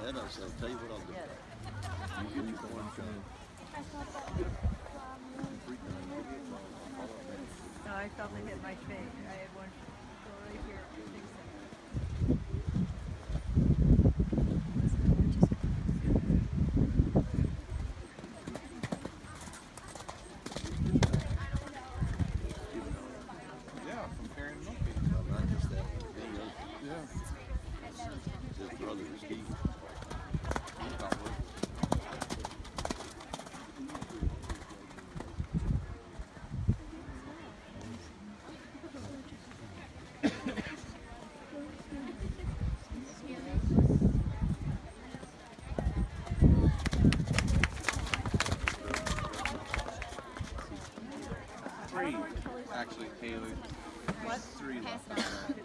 that. I said, I'll tell you what I'll do. Yes. You give me one shot. No, I felt it hit my face. I had one go right here. Yeah, from carrying monkey. Not just that, but any other. Yeah. His brother was Steve. He's not working. Three, actually, Haley. What? Three left.